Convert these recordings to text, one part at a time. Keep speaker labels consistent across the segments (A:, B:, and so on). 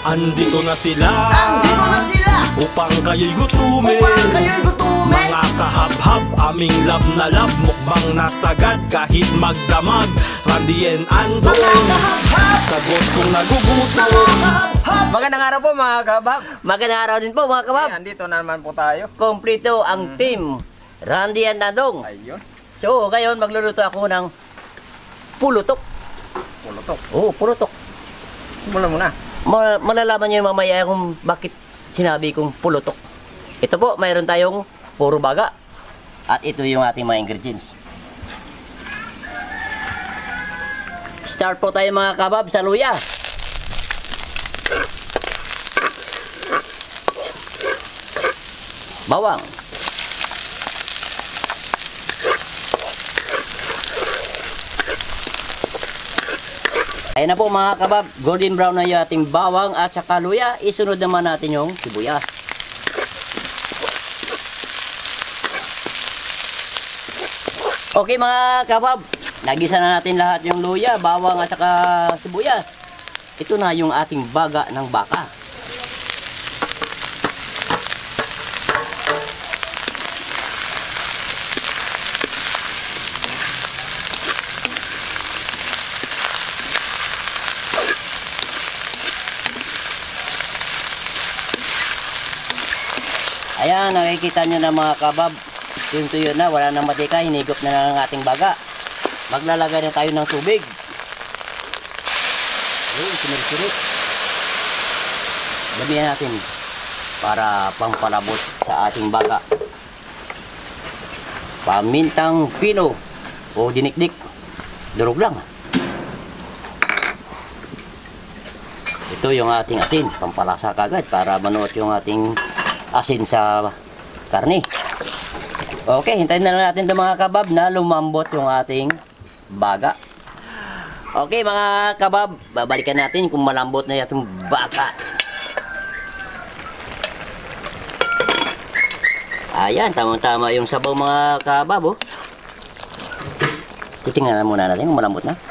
A: Andito na sila upang kayo'y gutumin. Mga kahab-hab, aming lab na lab, mukbang nasagad kahit magdamag. Randy and Andong, sagot kong nagugutom.
B: Magandang araw po mga kabab.
C: Magandang araw din po mga kabab.
B: Ayan, dito na naman po tayo.
C: Kompleto ang team Randy and Andong.
B: Ayun.
C: So ngayon magluluto ako ng pulutok.
B: Pulutok.
C: Oo, pulutok.
B: Simulan mo na.
C: Malalaman niyo mamaya kung bakit sinabi kong pulutok. Ito po, mayroon tayong puro baga. At ito yung ating mga ingredients. Start po tayo mga kabab sa luya. Bawang. Ayan na po mga kabab, golden brown na yung ating bawang at saka luya. Isunod naman natin yung sibuyas. Okay mga kabab, nagisa na natin lahat yung luya, bawang at saka sibuyas. Ito na yung ating baga ng baka. Ayan, nakikita nyo na mga kabab, yung tuyo na, wala nang matika, hinigop na ng ating baga. Maglalagay na tayo ng tubig. Ayun, sinirisirit. Damihan natin para pampalabot sa ating baga. Pamintang pino o dinikdik, durog lang. Ito yung ating asin, pampalasa kagad para manuot yung ating asin sa karne. Okay, hintayin na lang natin itong mga kabab na lumambot yung ating baga. Okay mga kabab, babalikan natin kung malambot na yung baga. Ayan, tama-tama yung sabaw mga kabab. Oh. Titingnan muna natin kung malambot na.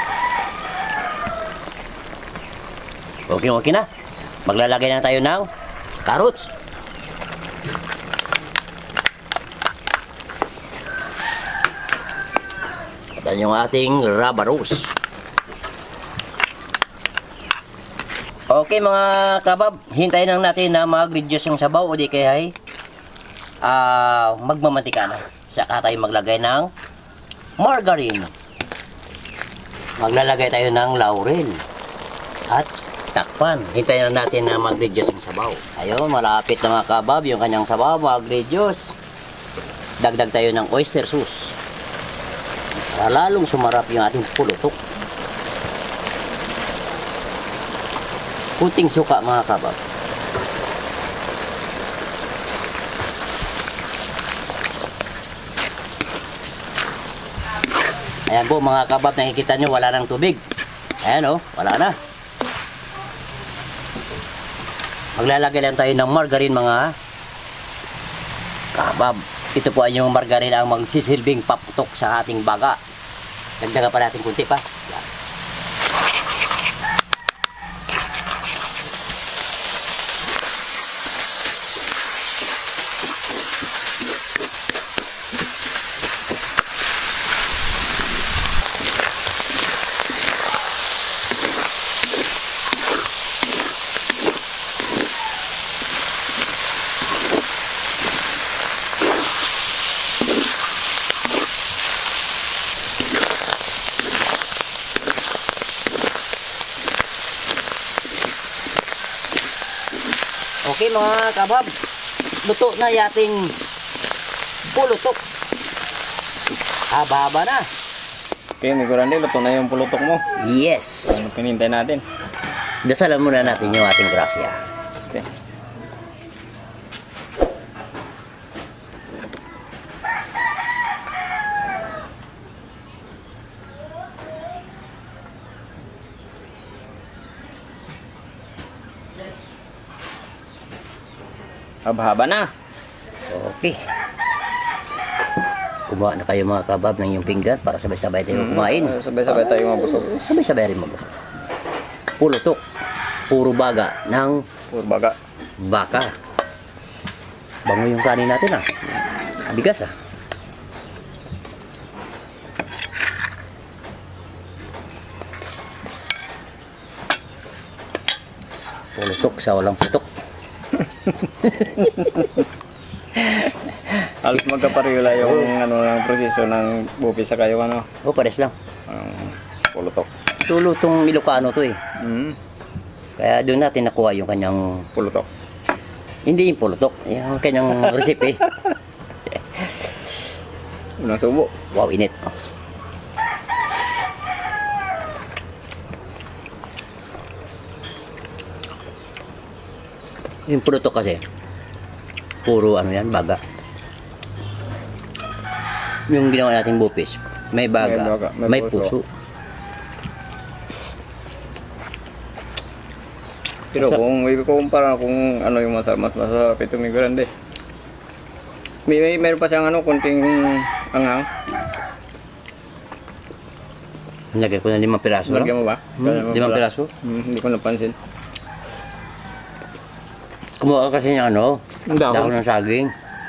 C: Okay na. Maglalagay na tayo ng carrots. At yung ating rabaros. Okay mga kabab, hintayin lang natin na mag-reduce yung sabaw o di kaya ay magmamantika na. Saka tayo maglagay ng margarine. Maglalagay tayo ng laurel. At takpan. Hintayin lang natin na mag-reduce yung sabaw. Ayun, malapit na mga kabab yung kanyang sabaw mag-reduce. Dagdag tayo ng oyster sauce. Para lalong sumarap yung ating pulutok. Kunting suka mga kabab. Ayan po mga kabab, nakikita nyo wala nang tubig. Ayan o, wala na. Maglalagay lang tayo ng margarine mga kabab. Ito po ay yung margarine ang magsisilbing paputok sa ating baga. Dagdagan pa natin kunti pa. Yan. Okay mga kabab, luto na yating pulutok. Haba-haba na.
B: Okay, Migo Randy, luto na yung pulutok mo.
C: Yes.
B: Ano pinintay natin?
C: Dasalan muna natin yung ating grasya.
B: Okay. Haba-haba na.
C: Okay. Kumuha na kayo mga kabab ng yung pinggan para sabay-sabay tayo kumain.
B: Sabay-sabay tayo mabusog.
C: Sabay-sabay rin mabusog. Pulutok. puro baga ng
B: Puro baga.
C: baka. Bango yung kanin natin ah. Bigas ah. Pulutok sa walang putok.
B: Halos magkapareho lang yung ano ng proseso ng bupi sa kayo ano.
C: O, pares lang.
B: Pulutok.
C: Tulutong Ilocano to eh.
B: Mm.
C: Kaya doon natin nakuha yung kanyang,
B: Pulutok.
C: hindi yung pulutok, yung kanyang recipe.
B: Unang subo.
C: Wow, init. Oh. Yung pulutok kasi, puro ano yan, baga. Yung ginawa nating bupis, may baga, may puso.
B: Pero kung ikukumpara kung ano yung mas masarap ito may grande. Meron pa siyang ano, konting anghang.
C: Lagay ko na 5 piraso.
B: Lagyan mo ba?
C: 5 piraso.
B: Hindi ko napansin.
C: Kumuha ka kasi ng ano,
B: Ang dahon.
C: dahon ng saging.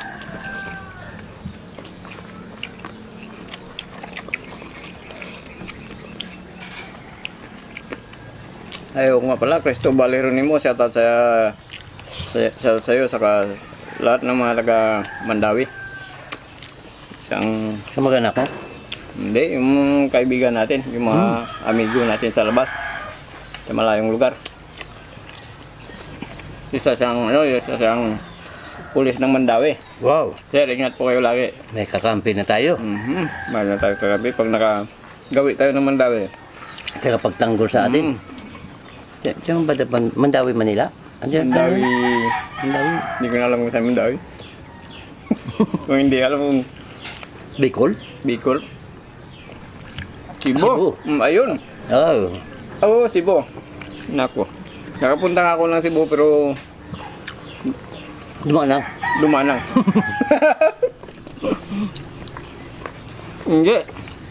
B: Ayaw nga pala, Cristobal Jeronimo, shout out sa'yo, saka lahat ng mga taga Mandawi. Siyang,
C: Kamag-anak mo?
B: hindi, yung kaibigan natin, yung mga amigo natin sa labas, sa malayong lugar. Isa siyang pulis ng Mandawi.
C: Wow.
B: Sir, ingat po kayo lagi.
C: May kakampi na tayo.
B: Mahal na tayo kagabi pag nakagawi tayo ng Mandawi.
C: Kaya pagtanggol sa atin. Diyan ba Mandawi, Manila? Andiyan,
B: Mandawi,
C: Mandawi.
B: hindi ko na alam kung saan Mandawi. Kung hindi alam kung
C: Bicol?
B: Bicol.
C: Cebu.
B: Cebu. Ayun.
C: Oh.
B: Oo, Cebu. Nako. Nakapunta nga ako ng Cebu pero
C: Dumaan na.
B: dumanang. Hindi.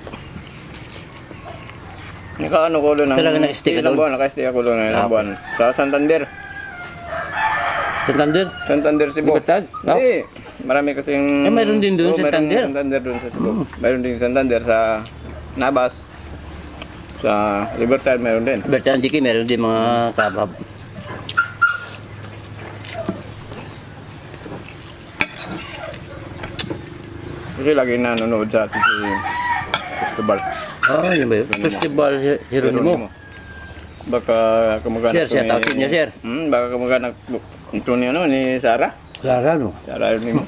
B: Nakaano ko doon.
C: Talaga naka-stay ka
B: ilang
C: doon?
B: buwan, naka-stay ako doon ng ilang
C: Ah,
B: buwan. Sa Santander.
C: Santander?
B: Santander, Cebu.
C: Libertad? No?
B: Hindi. Marami kasing...
C: meron din doon sa
B: meron
C: Santander.
B: Santander doon sa Cebu. Meron din Santander sa Nabas. Sa Libertad meron din.
C: Bertan Diki, meron din mga kabab.
B: Kasi lagi nanonood sa atin si Cristobal.
C: Oh, yun ba yun? Festival Jeronimo.
B: Baka kamag-anak
C: Sir, shout out niya, sir.
B: Baka kamag-anak ito ni, ano, ni Sarah.
C: Lara, no?
B: Sarah Jeronimo.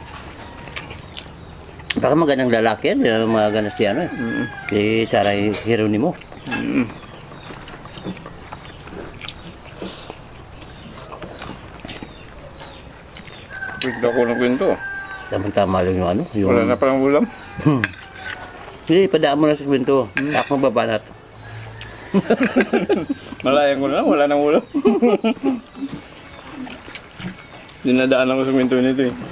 C: Baka magandang lalaki yan. Yan ang mga ganas siya, ano eh. Si Sarah Jeronimo.
B: Kwento ko ng kwento.
C: Tama-tama lang yung ano. Yung...
B: Wala na palang ulam.
C: Sige, padaan mo na sa kwento. Ako magbabanat.
B: Malayang ko na, wala nang ulam. Dinadaan ako sa kwento nito eh.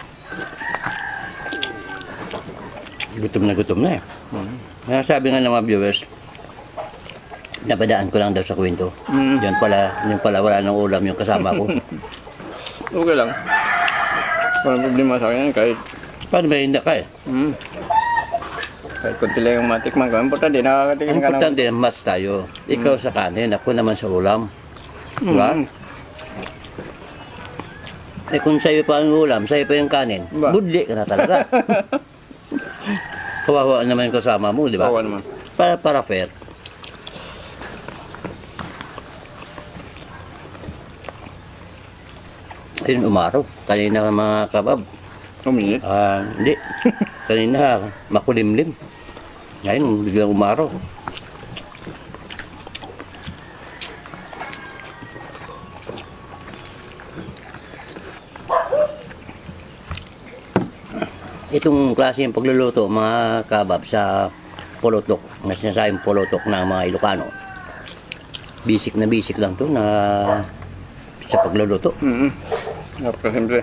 C: Gutom na eh. Sabi nga ng mga viewers, napadaan ko lang daw sa kwento. Yan pala wala nang ulam yung kasama ko.
B: Okay lang. Walang problema sa akin yan kahit
C: Paano ba hindi ka eh?
B: kahit konti lang yung matikman ko. Importante, nakakatikim
C: Ang
B: ka ng...
C: importante, mas tayo. Ikaw sa kanin, ako naman sa ulam. Diba? Eh kung sa'yo pa ang ulam, sa'yo pa yung kanin,
B: Diba?
C: budli ka na talaga. Kawawa naman yung kasama mo, di ba?
B: Kawa naman.
C: Para fair. Ayun, umaraw. Kanina mga kabab.
B: Uminit.
C: Hindi. Kanina, makulimlim. Ngayon, biglang umaraw. Itong klase yung pagluluto, mga kabab, sa pulutok, na sinasayang pulutok ng mga Ilocano. Basic lang to na sa pagluluto.
B: Napakasimple.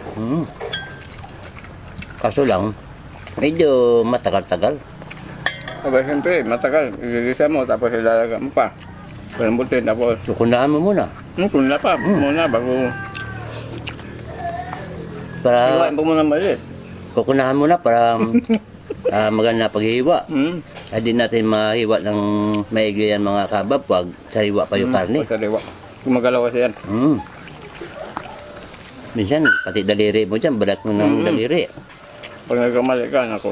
C: Kaso lang, medyo matagal-tagal.
B: Aba, siyempre, matagal. Ililisa mo, tapos ilalaga mo pa. Palambutin, tapos
C: Sukunahan mo muna.
B: Kunla pa. Muna bago.
C: Para
B: Iwain po muna maliit.
C: kukunahan muna para maganda paghihiwa. Hindi natin mahiwa ng maigli yan mga kabab pag sariwa pa yung karne.
B: Sariwa. Gumagalaw kasi yan.
C: Minsan, pati daliri mo dyan, balat mo ng daliri.
B: Pag nagkamali ka, ako.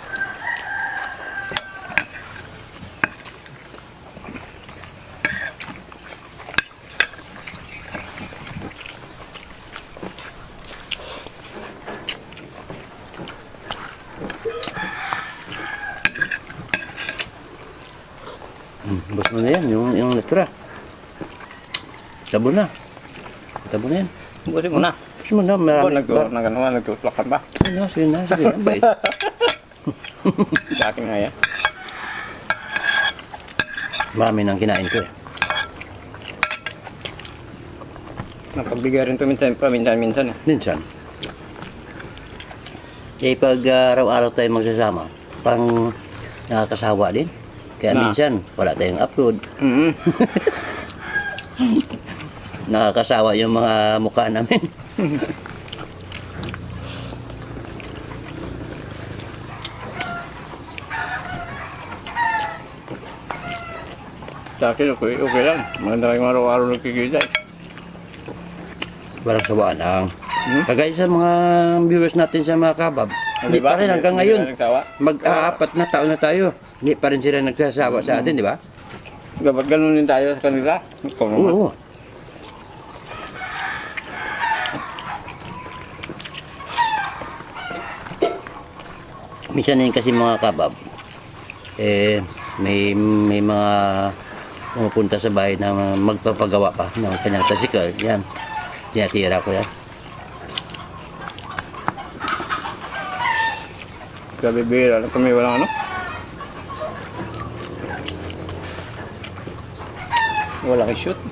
C: Bus mo na yan, yung natura. Tabo na. Tabo na yan.
B: Busin mo na.
C: Bus mo na, marami.
B: Nagtutuklakan ba?
C: Sige na, sige na. Bait.
B: Sa akin nga yan.
C: Marami nang kinain ko eh.
B: Napagbigay rin ito minsan eh.
C: Minsan. Eh pag araw-araw tayo magsasama, pang nakakasawa din. Kaya minsan, wala tayong upload. Nakakasawa yung mga mukha namin.
B: Sa akin, okay lang. Maganda kayong araw-araw nagkikita eh.
C: Walang sawaan lang. Kagaya sa mga viewers natin sa mga kabab. Hindi pa rin hanggang ngayon. Mag-aapat na taon na tayo. Hindi pa rin sila nagsasawa sa atin, di ba?
B: Dapat ganun din tayo sa kanila. Ikaw naman.
C: Oo. Minsan din kasi mga kabab, may mga pumupunta sa bahay na magpapagawa pa ng kanyang tricycle. Yan. Tinatira ko yan.
B: Grabe bihira na kami walang ano. Wala kang shoot.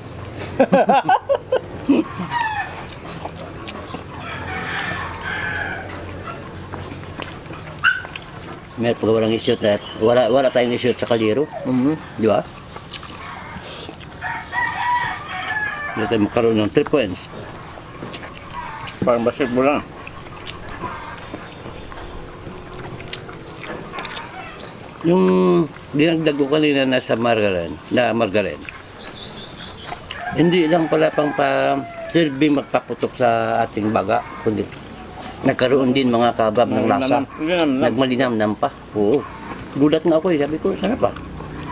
C: May pag walang i-shoot na, wala tayong i-shoot sa kaliro. Di ba? Hindi tayo magkaroon ng 3 points.
B: Parang basketball lang.
C: Yung dinagdag ko kanina na sa margarine, hindi lang pala pang silbing magpaputok sa ating baga, kundi nagkaroon din mga kabab ng lasa. Nagmalinamnam pa. Oo. Gulat na ako eh. Sabi ko, sarap ba?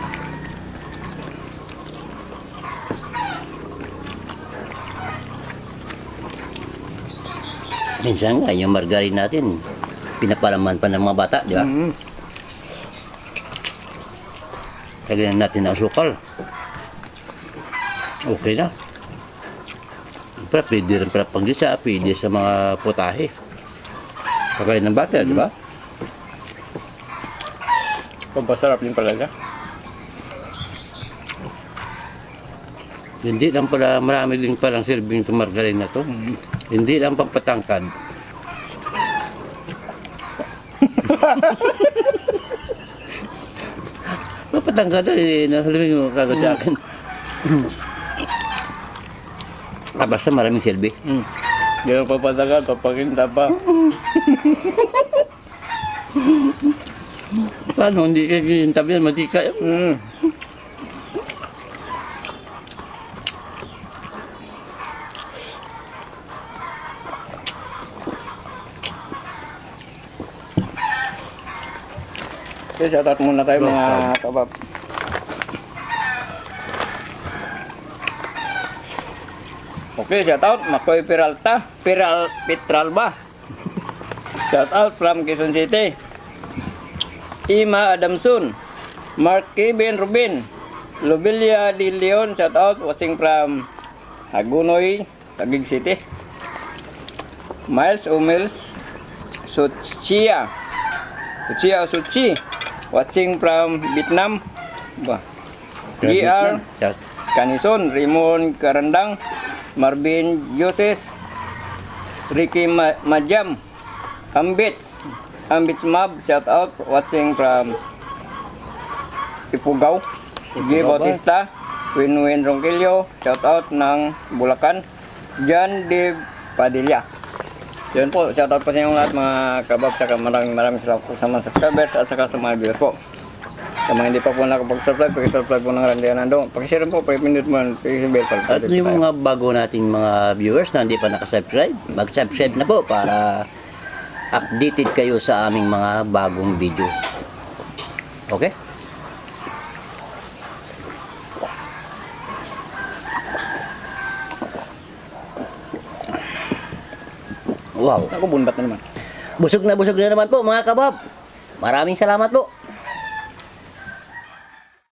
C: Minsan nga, yung margarine natin, pinapalaman pa ng mga bata, di ba? Lagyan natin ang sukal. Okay na. Pero pwede rin pala paggisa, pwede sa mga putahe. Kakain ng bata, di ba?
B: Pampasarap din pala siya.
C: Hindi lang pala, marami din palang serving sa margarine na to. Hindi lang pampatangkad. Papatangkad eh, nasalimig mo kagad sa akin. Basta maraming silbi.
B: Hindi lang papatagal, papakinta pa.
C: Paano, hindi ka gintabi yan, matika.
B: Okay, shoutout muna tayo mga kabab. Okay, shoutout Makoy Petralba. Shoutout from Quezon City. Ima Adamson, Mark Kevin Rubin, Lobelia de Leon, shoutout watching from Hagunoy, Taguig City. Miles Umils, Suchia, watching from Vietnam. GR Kanison, Raymond Karandang, Marvin Yoses, Ricky Majam, Ambits Mab, shout out watching from Ipugao. G. Bautista, Winwin Ronquillo, shout out ng Bulacan, John Dave Padilla. Yun po, shout out po sa inyong lahat mga kabab, saka maraming salamat po sa mga subscribers at saka sa mga viewers po. Sa mga hindi pa po nakapag-subscribe, pag-subscribe po ng Randy Anando. Pag-share po, pag-minute mo, pag-share po.
C: At yung mga bago nating mga viewers na hindi pa nakasubscribe, mag-subscribe na po para updated kayo sa aming mga bagong videos. Okay? Wow.
B: Ako bunbat na naman.
C: Busog na naman po mga kabab. Maraming salamat po.